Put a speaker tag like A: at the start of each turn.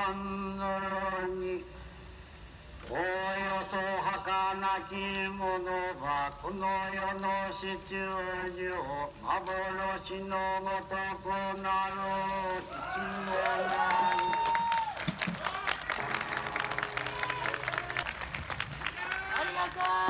A: んぞろにおおよそ儚きものはこの世の市中上幻のごとくなる七のな
B: ありがとう。